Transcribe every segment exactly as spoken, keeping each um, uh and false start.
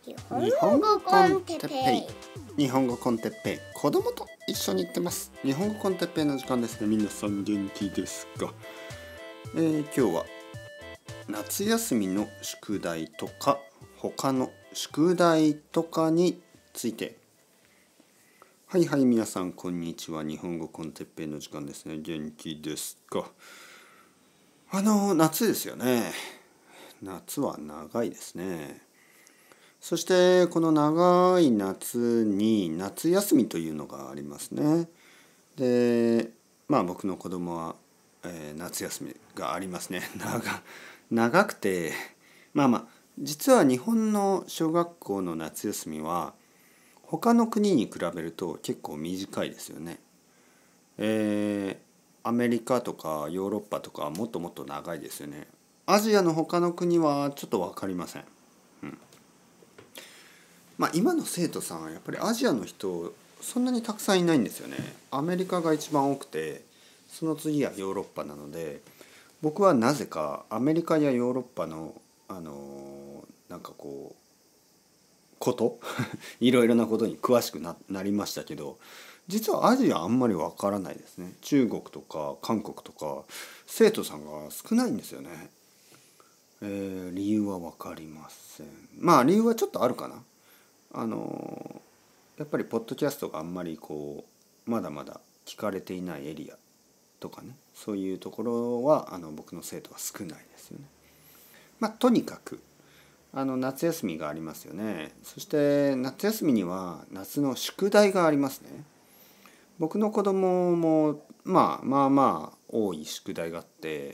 日本語コンテッペイ日本語コンテッペイ子供と一緒に行ってます。日本語コンテッペイの時間ですね。皆さん元気ですか？えー、今日は夏休みの宿題とか他の宿題とかについて。はいはい、皆さんこんにちは。日本語コンテッペイの時間ですね。元気ですか？あの夏ですよね。夏は長いですね。そしてこの長い夏に夏休みというのがありますね。でまあ僕の子供は、えー、夏休みがありますね。長長くてまあまあ実は日本の小学校の夏休みは他の国に比べると結構短いですよね。えー、アメリカとかヨーロッパとかはもっともっと長いですよね。アジアの他の国はちょっと分かりません。うんまあ、今の生徒さんはやっぱりアジアの人そんなにたくさんいないんですよね。アメリカが一番多くてその次はヨーロッパなので、僕はなぜかアメリカやヨーロッパのあのなんかこうこといろいろなことに詳しく な, なりましたけど、実はアジアあんまりわからないですね。中国とか韓国とか生徒さんが少ないんですよね。えー、理由は分かりません。まあ理由はちょっとあるかな。あのやっぱりポッドキャストがあんまりこうまだまだ聞かれていないエリアとかね、そういうところはあの僕の生徒は少ないですよね。まあとにかくあの夏休みがありますよね。そして夏休みには夏の宿題がありますね。僕の子供もまあまあまあ多い宿題があって、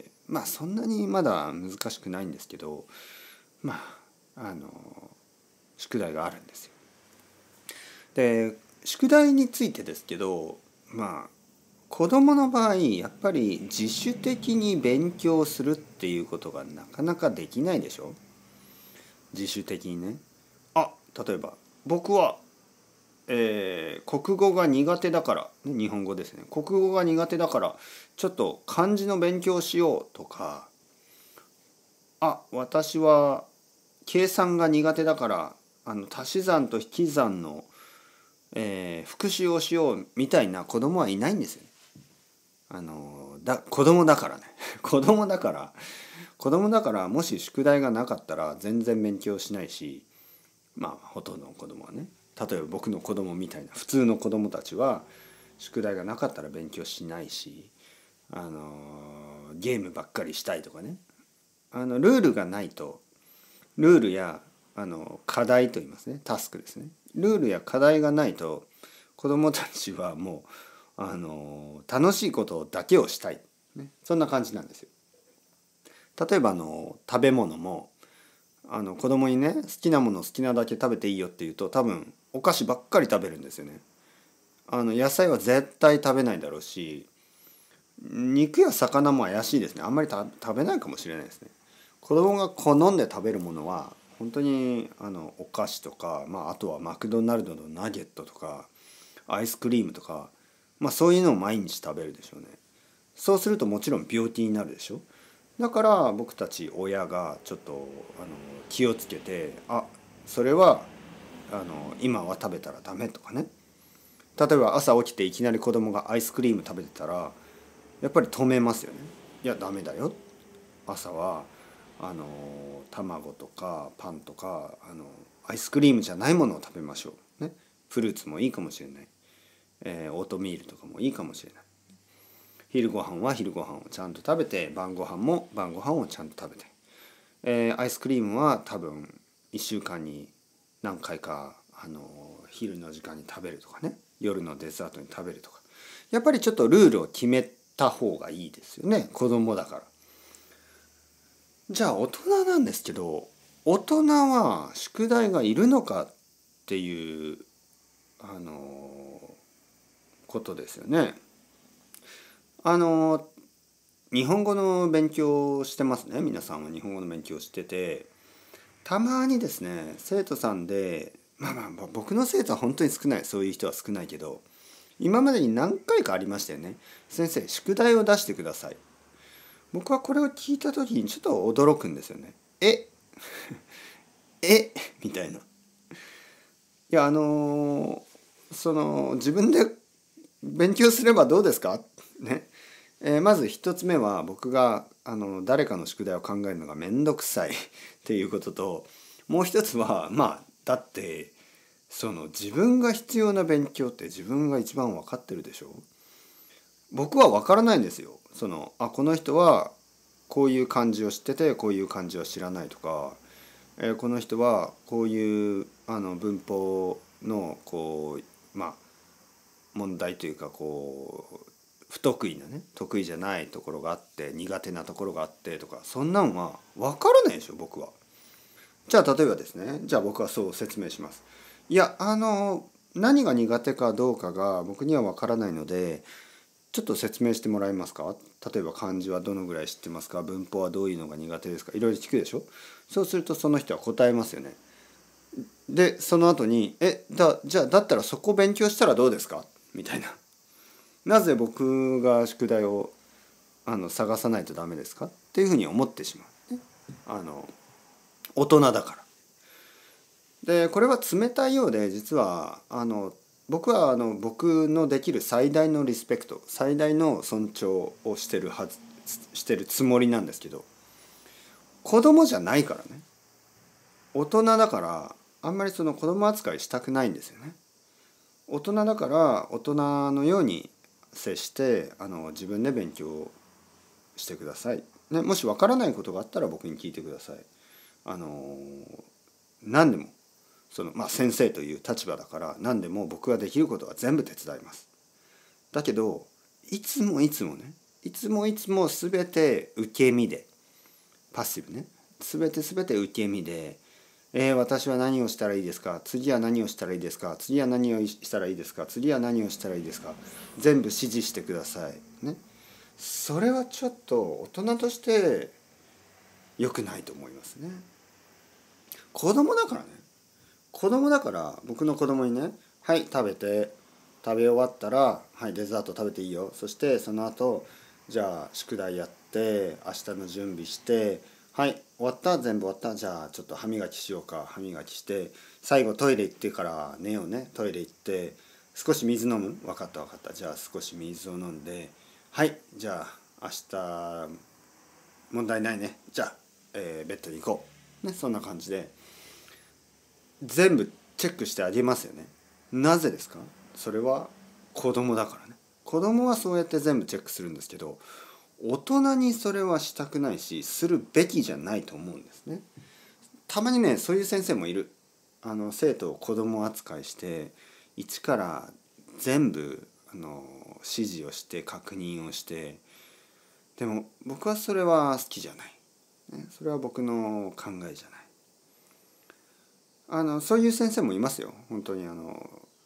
まあそんなにまだ難しくないんですけど、まああの宿題があるんですよ。で宿題についてですけど、まあ子どもの場合やっぱり自主的に勉強するっていうことがなかなかできないでしょ。自主的にね。あ例えば僕は、えー、国語が苦手だから、ね、日本語ですね。国語が苦手だからちょっと漢字の勉強しようとか、あ私は計算が苦手だからあの足し算と引き算のえー、復習をしようみたいな子供はいないんですよね。あのだ子供だからね子供だから子供だからもし宿題がなかったら全然勉強しないし、まあほとんどの子供はね、例えば僕の子供みたいな普通の子供たちは宿題がなかったら勉強しないし、あのゲームばっかりしたいとかね、あのルールがないと、ルールやあの課題と言いますね、タスクですね、ルールや課題がないと子どもたちはもうあの楽しいことだけをしたい、ね、そんな感じなんですよ。例えばあの食べ物もあの子供にね好きなもの好きなだけ食べていいよって言うと多分お菓子ばっかり食べるんですよね。あの野菜は絶対食べないだろうし、肉や魚も怪しいですね。あんまり食べないかもしれないですね。子供が好んで食べるものは本当にあのお菓子とか、まあ、あとはマクドナルドのナゲットとかアイスクリームとか、まあ、そういうのを毎日食べるでしょうね。そうするともちろん病気になるでしょ。だから僕たち親がちょっとあの気をつけて、あそれはあの今は食べたらダメとかね。例えば朝起きていきなり子供がアイスクリーム食べてたらやっぱり止めますよね。いやダメだよ、朝はあの卵とかパンとかあのアイスクリームじゃないものを食べましょう、ね、フルーツもいいかもしれない、えー、オートミールとかもいいかもしれない。昼ご飯は昼ご飯をちゃんと食べて、晩ご飯も晩ご飯をちゃんと食べて、えー、アイスクリームは多分いっしゅうかんに何回かあの昼の時間に食べるとかね、夜のデザートに食べるとか、やっぱりちょっとルールを決めた方がいいですよね、子供だから。じゃあ大人なんですけど、大人は宿題がいるのかっていうあのことですよね。あの日本語の勉強をしてますね。皆さんは日本語の勉強をしてて、たまにですね生徒さんで、まあまあ僕の生徒は本当に少ない、そういう人は少ないけど今までに何回かありましたよね。先生宿題を出してください。僕はこれを聞いた時にちょっと驚くんですよね。ええみたいな。 いやあのその自分で勉強すればどうですかね。えーまず一つ目は僕があの誰かの宿題を考えるのが面倒くさいっていうことと、もう一つはまあだってその自分が必要な勉強って自分が一番分かってるでしょ。僕は分からないんですよ。そのあこの人はこういう漢字を知っててこういう漢字は知らないとか、えーこの人はこういうあの文法のこうまあ問題というかこう不得意なね得意じゃないところがあって苦手なところがあってとか、そんなんは分からないでしょ僕は。じゃあ例えばですね、じゃあ僕はそう説明します。いやあの何が苦手かどうかが僕には分からないのでちょっと説明してもらえますか。例えば漢字はどのぐらい知ってますか、文法はどういうのが苦手ですか、いろいろ聞くでしょ。そうするとその人は答えますよね。でその後に「えだじゃあだったらそこ勉強したらどうですか?」みたいな。なぜ僕が宿題をあの探さないとダメですかっていうふうに思ってしまう、ね、あの大人だから。でこれは冷たいようで実はあの僕はあの僕のできる最大のリスペクト最大の尊重をしてるはずしてるつもりなんですけど、子供じゃないからね。大人だからあんまりその子供扱いしたくないんですよね。大人だから大人のように接してあの自分で勉強してください、ね、もしわからないことがあったら僕に聞いてください。あの何でもその、まあ、先生という立場だから何でも僕ができることは全部手伝います。だけどいつもいつもねいつもいつも全て受け身でパッシブね全て全て受け身で、えー、私は何をしたらいいですか、次は何をしたらいいですか、次は何をしたらいいですか、次は何をしたらいいですか、全部指示してくださいね。それはちょっと大人として良くないと思いますね。子供だからね。子供だから僕の子供にね、はい食べて、食べ終わったらはいデザート食べていいよ、そしてその後じゃあ宿題やって明日の準備して、はい終わった、全部終わった、じゃあちょっと歯磨きしようか、歯磨きして最後トイレ行ってから寝ようね、トイレ行って少し水飲む、分かった分かった、じゃあ少し水を飲んで、はいじゃあ明日問題ないね、じゃあ、えーベッドに行こうね、そんな感じで全部チェックしてあげますよね。なぜですか。それは子供だからね。子供はそうやって全部チェックするんですけど、大人にそれはしたくないしするべきじゃないと思うんですね。たまにねそういう先生もいる。あの生徒を子供扱いして一から全部あの指示をして確認をして、でも僕はそれは好きじゃない、ね、それは僕の考えじゃない。あのそういう先生もいますよ本当に。あの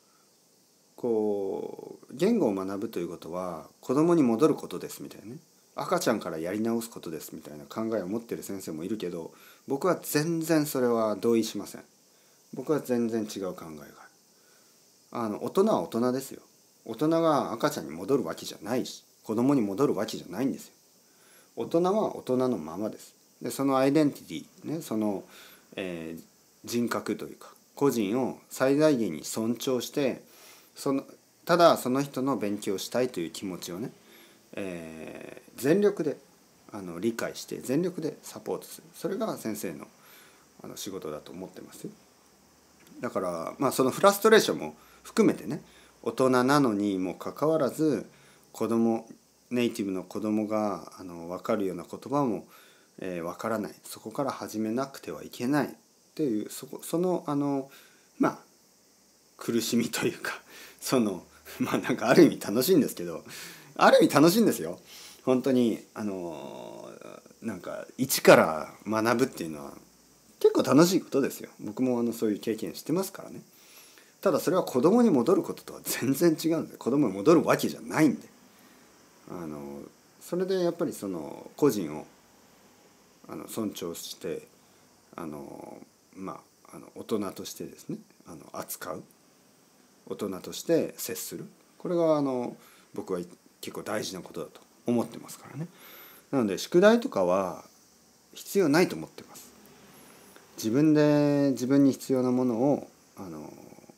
こう言語を学ぶということは子供に戻ることですみたいなね、赤ちゃんからやり直すことですみたいな考えを持ってる先生もいるけど、僕は全然それは同意しません。僕は全然違う考えがある。あの大人は大人ですよ。大人が赤ちゃんに戻るわけじゃないし子供に戻るわけじゃないんですよ。大人は大人のままです。でそのアイデンティティね、その、えー人格というか個人を最大限に尊重して、そのただその人の勉強したいという気持ちをね、えー全力であの理解して全力でサポートする、それが先生のあの仕事だと思ってますよ。だからまあそのフラストレーションも含めてね、大人なのにもかかわらず子供ネイティブの子供があの分かるような言葉も、えー、分からない、そこから始めなくてはいけないっていう、そこそのあのまあ苦しみというかそのまあなんかある意味楽しいんですけど、ある意味楽しいんですよ本当に。あのなんか一から学ぶっていうのは結構楽しいことですよ。僕もあのそういう経験してますからね。ただそれは子供に戻ることとは全然違うんで、子供に戻るわけじゃないんで、あのそれでやっぱりその個人をあの尊重してあのまああの大人としてですね、あの扱う、大人として接する、これがあの僕は結構大事なことだと思ってますからね。なので宿題とかは必要ないと思ってます。自分で自分に必要なものをあの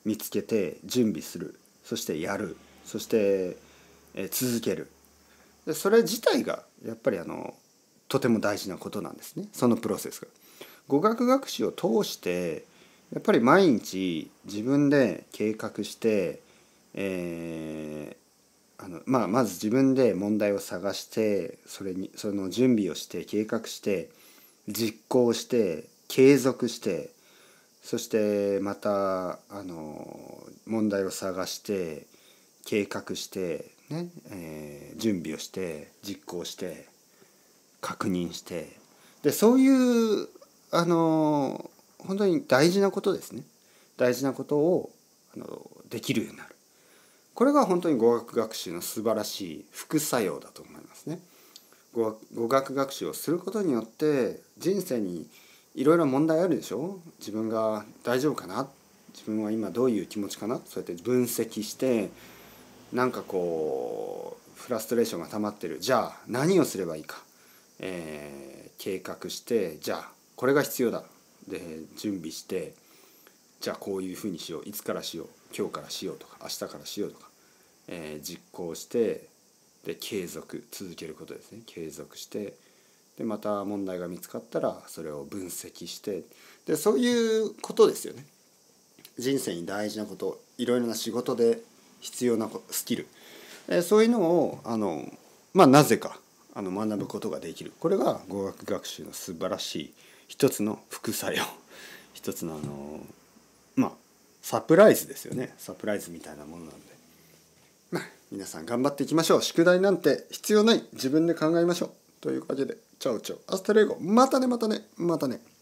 見つけて準備する、そしてやる、そして、えー、続ける。でそれ自体がやっぱりあのとても大事なことなんですね、そのプロセスが。語学学習を通してやっぱり毎日自分で計画して、えーあのまあ、まず自分で問題を探して、それにその準備をして計画して実行して継続して、そしてまたあの問題を探して計画してね、えー準備をして実行して確認して、でそういうあの本当に大事なことですね。大事なことをあのできるようになる。これが本当に語学学習の素晴らしい副作用だと思いますね。語学学習をすることによって人生にいろいろ問題あるでしょ。自分が大丈夫かな、自分は今どういう気持ちかな、そうやって分析して、なんかこうフラストレーションが溜まってる、じゃあ何をすればいいか、えー、計画して、じゃあこれが必要だで準備して、じゃあこういうふうにしよう、いつからしよう、今日からしようとか明日からしようとか、えー、実行してで継続続けることですね。継続してでまた問題が見つかったらそれを分析して、でそういうことですよね。人生に大事なこと、いろいろな仕事で必要なスキル、えー、そういうのをあの、まあ、なぜかあの学ぶことができる。これが語学学習の素晴らしい一つの副作用、一つのあのまあサプライズですよね。サプライズみたいなものなんで、まあ皆さん頑張っていきましょう。宿題なんて必要ない。自分で考えましょう。というわけで、チャオチャオ、アスタレゴ、またねまたねまたね。